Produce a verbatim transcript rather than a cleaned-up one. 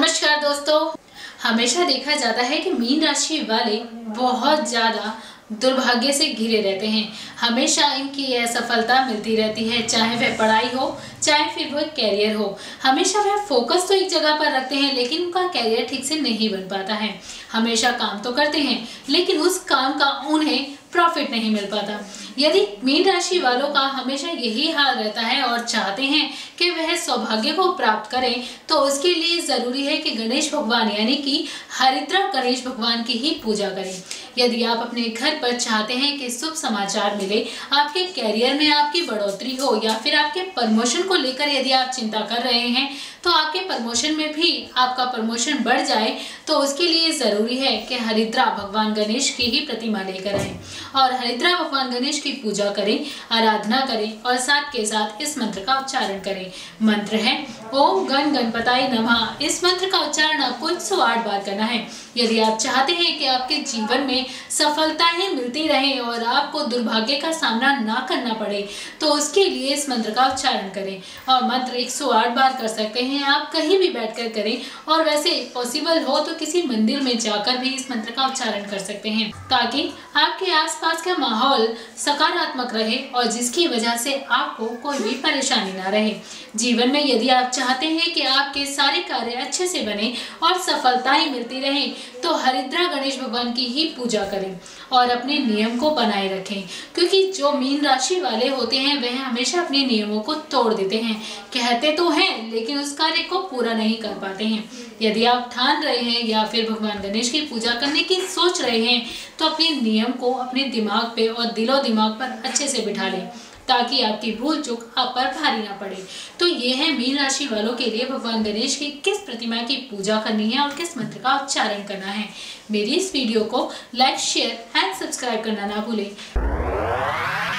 नमस्कार दोस्तों, हमेशा देखा जाता है कि मीन राशि वाले बहुत ज़्यादा दुर्भाग्य से घिरे रहते हैं। हमेशा इनकी असफलता मिलती रहती है, चाहे वह पढ़ाई हो चाहे फिर वह कैरियर हो। हमेशा वह फोकस तो एक जगह पर रखते हैं लेकिन उनका कैरियर ठीक से नहीं बन पाता है। हमेशा काम तो करते हैं लेकिन उस काम का उन्हें प्रॉफिट नहीं मिल पाता। यदि मीन राशि वालों का हमेशा यही हाल रहता है और चाहते हैं कि वह सौभाग्य को प्राप्त करें, तो उसके लिए जरूरी है कि गणेश भगवान यानी कि हरिद्रा गणेश भगवान की ही पूजा करें। यदि आप अपने घर पर चाहते हैं कि शुभ समाचार मिले, आपके कैरियर में आपकी बढ़ोतरी हो या फिर आपके प्रमोशन को लेकर यदि आप चिंता कर रहे हैं तो आपके प्रमोशन में भी आपका प्रमोशन बढ़ जाए, तो उसके लिए जरूरी है कि हरिद्रा भगवान गणेश की ही प्रतिमा लेकर आए और हरिद्रा भगवान गणेश की पूजा करें, आराधना करें और साथ के साथ इस मंत्र का उच्चारण करें। मंत्र है ओम गण गणपताय नमः। इस मंत्र का उच्चारण आपको एक सौ आठ बार करना है। यदि आप चाहते हैं कि आपके जीवन में सफलताएं मिलती रहें और आपको दुर्भाग्य का सामना ना करना पड़े, तो उसके लिए इस मंत्र का उच्चारण करें। और मंत्र एक सौ आठ बार कर सकते हैं आप कहीं भी बैठकर करें, और वैसे पॉसिबल हो तो किसी मंदिर में जाकर भी इस मंत्र का उच्चारण कर सकते हैं, ताकि आपके आसपास का माहौल सकारात्मक रहे और जिसकी वजह से आपको कोई भी परेशानी ना रहे। जीवन में यदि आप चाहते हैं कि आपके सारे कार्य अच्छे से बने और सफलताएं मिलती रहें, तो हरिद्रा गणेश भगवान की ही पूजा करें और अपने नियम को बनाए रखें, क्योंकि जो मीन राशि वाले होते हैं वह हमेशा अपने नियमों को तोड़ देते हैं। कहते तो हैं लेकिन उस कार्य को पूरा नहीं कर पाते हैं। यदि आप ठान रहे हैं या फिर भगवान गणेश की पूजा करने की सोच रहे हैं, तो अपने नियम को अपने दिमाग पे और दिलो दिमाग पर अच्छे से बिठा लें, ताकि आपकी भूल चूक आप पर भारी ना पड़े। तो ये है मीन राशि वालों के लिए भगवान गणेश की किस प्रतिमा की पूजा करनी है और किस मंत्र का उच्चारण करना है। मेरी इस वीडियो को लाइक, शेयर एंड सब्सक्राइब करना ना भूलें।